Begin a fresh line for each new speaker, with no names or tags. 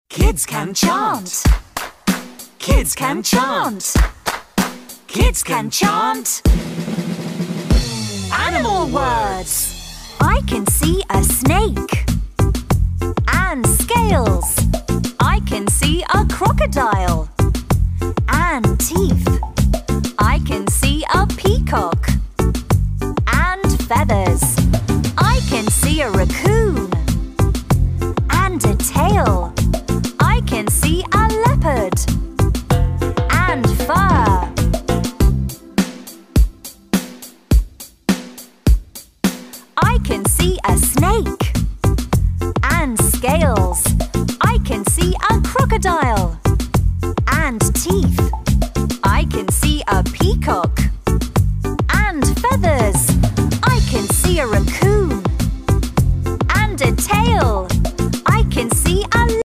Kids can chant. Kids can chant. Kids can chant. Animal words.
I can see a snake and scales. I can see a crocodile and teeth. I can see a peacock and feathers. I can see a raccoon and a tail. I can see a leopard and fur. I can see a snake and scales. I can see a crocodile and teeth.